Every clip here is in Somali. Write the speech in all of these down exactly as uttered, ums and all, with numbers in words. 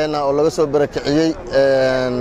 walaalaheena oo laga soo barakiciyay een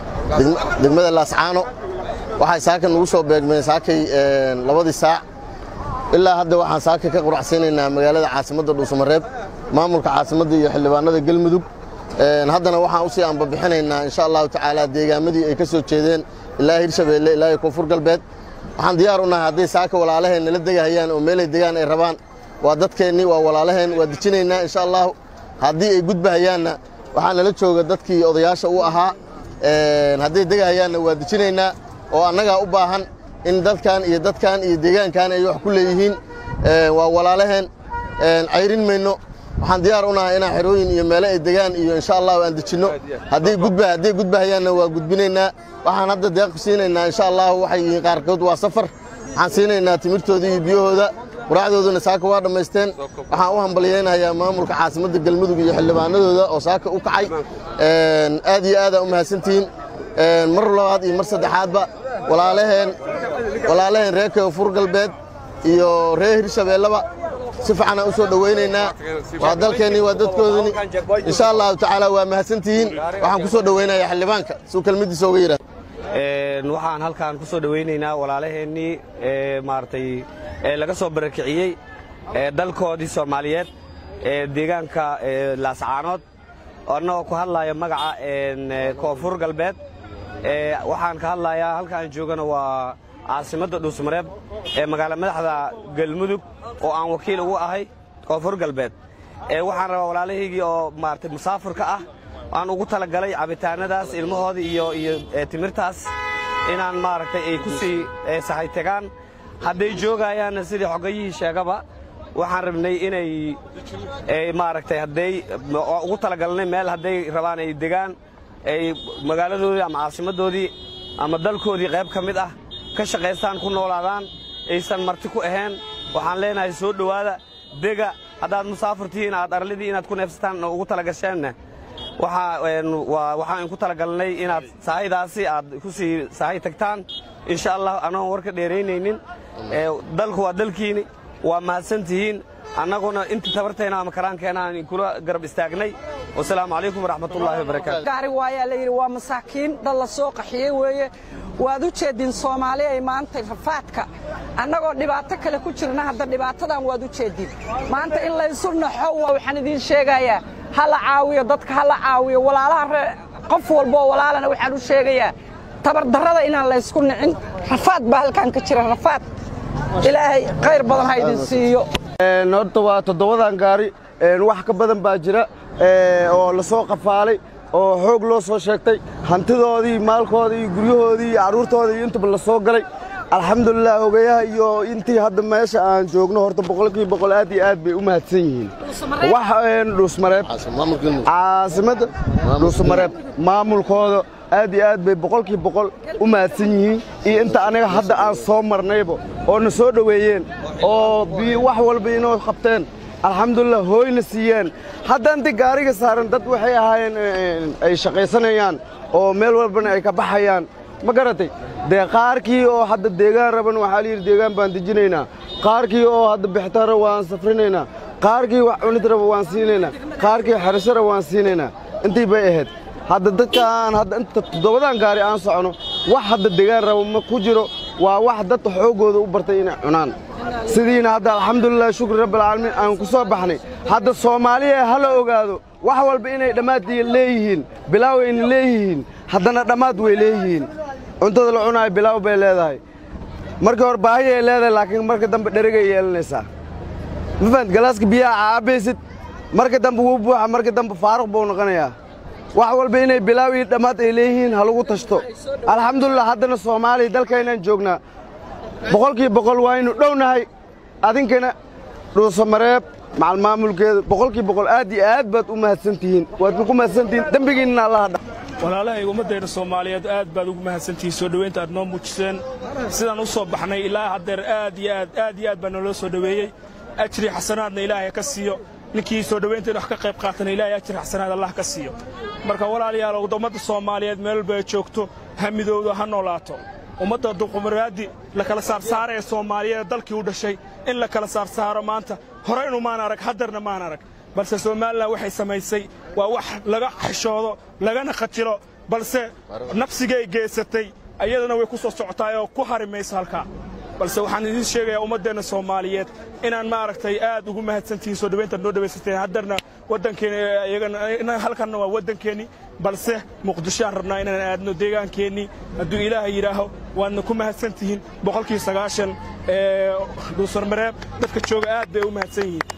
degmada Laascaano waxay saaka nagu soo beegmeen saakay een labadii saac ilaa hadda waxaan saaka ka quracsiinaynaa magaalada caasimadda Dhuusamareeb maamulka caasimadda iyo xildhibaanada Galmudug een haddana waxaan u sii anba bixinaynaa insha Allah tacaala deegaamadii ay ka soo jeedeen ilaa Hirshabeelle ilaa Koonfur Galbeed waxaan diyaar u nahay haddii saaka walaalaheena la degahayaan oo meel ay degaan ay rabaan waa dadkeenni waa walaalaheen waa dijinaynaa insha Allah haddii ay gudbahayaanna waxaan la jooga dadkii odayaasha u ahaa een haddii degahayaanna waa dijinaynaa oo annaga u baahan in dadkan iyo dadkan iyo deegaankan ay wax ku leeyihiin ee waa walaalaheen een ayrin mayno waxaan diyaar u nahay inaan xirooyin iyo meel ay degaan iyo insha Allah aan dijino haddii gudba haddii gudbahayaanna waa gudbinaynaa waxaan hadda deeq siinaynaa insha Allah waxay yihiin qaarkood waa safar waxaan siinaynaa timirtooda iyo biyahooda waraacdooduna saaka waa dhameysteen waxaan u hambaliyeynayaa maamulka caasimadda Galmudug iyo xildhibaanadooda oo saaka u kacay een aad iyo aad u mahadsantiin een mar labaad iyo mar saddexaadba walaalaheen walaalaheen reer Koonfur Galbeed iyo reer Hirshabeellaba si fiican u soo dhaweynaynaa waa dalkeeni waa dadkoodani insha Allah tacaala waa mahadsantiin waxaan ku soo dhaweynayaa xildhibaanka soo kalmadiisa uga yiraahdo een waxaan halkaan ku soo dhaweynaynaa walaalaheeni ee maartay ee laga soo barakiciyay ee dalkoodii Soomaaliyeed ee deegaanka Laascaanood oo ku hadlaya magaca een Koonfur Galbeed ee waxaan ka hadlayaa halkaan joogana waa caasimadda Dhuusamareeb ee magaalada madaxda Galmudug oo aan wakiil ugu ahay Koonfur Galbeed ee waxaan rabaa walaalahaygii oo maartay musaafirka ah aan ugu tala galay cabitaanadaas ilmahoodii iyo iyo timirtaas inaan maartay ay ku sii sahay tagaan hadday joogayaan sidii xogayihii sheegaba waxaan rabnay inay ay maartay hadday ugu tala galnay meel hadday rabaan ay degaan ay magaaladoodii ama caasimadoodii ama dalkoodii qayb ka mid ah ka shaqeystaan ku noolaadaan aysan marti ku ahayn waxaan leenahay soo dhawaada dega hadaad musaafirtiin aad arladii inaad ku neefsataan ugu tala gasheen waxa waxaan ku tala galnay inaad saahidaasi aad ku sii saahi tagtaan insha Allah anoo warka dheereynaynin ee dalku waa dalkiini waa mahadsantihiin annaguna inta tabarteena ama karaankeena aan kula garab istaagnay wassalaamu calaykum waraxmatullaahi wabarakaatuh gaari waaya la yiri waa masaakiin dal la soo qaxiyay weeye waad u jeedin Soomaaliya ay maanta rafaadka annagoo dhibaato kale ku jirna hadda dhibaatadan waad u jeedin maanta in la isu naxo waxaan idin sheegayaa hala caawiyo dadka hala caawiyo walaalaha qof walba walaalana waxaan u sheegayaa tabar darrada inaan la isku nicin rafaad baa halkaan ka jira rafaad ilaahay khayr badan ha idin siiyo een horta waa toddobadan gaari een wax ka badan baa jira ee oo la soo qafaalay oo xoog loo soo sheegtay hantidoodii maalkoodii guryahoodii caruurtoodii inta la soo galay alxamdulillah ogayaha iyo intii hadda meesha aan joogno horta boqolkiiba boqol aad iyo aad bay u mahadsan yihiin wax een Dhuusamareeb caasimadda Dhuusamareeb maamulkooda aad iyo aad bay boqolkiiba boqol u mahadsan yihiin iyo inta anaga hadda aan soo marnayba oo na soo dhaweeyeen oo wax walba inoo qabteen alxamdulillah hooyna siiyeen hadda inta gaariga saaran dad waxay ahaayeen ay shaqaysanayaan oo meel walbana ay ka baxayaan ma garatay dee qaarkii oo hadda deegaan raban waxaa la yidhi deegaan baan dejinaynaa qaarkii oo hadda bixtara waan safrinaynaa qaarkii wax cunid raba waan siinaynaa qaarkii xarashara waan siinaynaa intii bay ahayd hadda dadkaan hadda inta toddobadan gaari aan socono wax hadda deegaan raba ma ku jiro waa wax dad xoogooda u bartay inay cunaan sidiina hadda alxamdulillah shukri rabbil caalamiin aan ku soo baxnay hadda Soomaaliya hala ogaado wax walba inay dhamaad leeyihiin bilaaw inay leeyihiin haddana dhamaad way leeyihiin cuntada la cunaay bilaaw bay leedahay markii hore baahi ay leedahay laakiin marka dambe dherega yeelanaysaa ma fahant galaaska biyaha caabaysid marka dambe wuu buuxa marka dambe faaruq buu noqonayaa wax walba inay bilaaw iyo dhamaad ay leeyihiin ha lagu tashto alxamdulillah haddana Soomaaliya dalkeenan joognaa boqolkiiba boqol waynu dhownahay adinkana Dhuusamareeb macal maamulkeeda boqolkiiba boqol aad iyo aad baad u mahadsantihiin waad ku mahadsantihiin dambigiina Allah ha walaalahay ummadayna Soomaaliyeed aad baad ugu mahadsantihiin soo dhaweynta aad noo muujiseen sidaan u soo baxnay ilaa hadeer aad iyo aad aad iyo aad baan noo soo dhaweeyay ajri xasanaadna Ilaahay ka siiyo ninkii soo dhaweynta wax ka qayb qaatana Ilaahay ajri xasanaad Allah ka siiyo marka walaalayaal ummadda Soomaaliyeed meel bay joogto hamidooda ha noolaato ummadda duqumaraadi la kala saar saaray Soomaaliyeed dalkii u dhashay in la kala saar saaro maanta hore inuu maan arag hadarna maan arag balse Soomaaliland waxay samaysay waa wax laga xishoodo lagana qatilo balse nafsigay geysatay ayadana way ku soo socotaa oo ku harimaysa halka balse waxaan idin sheegayaa ummadeena Soomaaliyeed inaan ma aragtay aad ugu mahadsantiin soo dhaweynta noo dhaweysatay hadarna wadankeena ayagana halkan waa wadankeeni balse Muqdisho aan rabnaa inaan aadno deegaankeeni hadduu Ilaahay yiraaho waan ku mahadsantiin boqolkiiba sagaashan ee Dhuusar Mareeb dadka jooga aad bay u mahadsan yihiin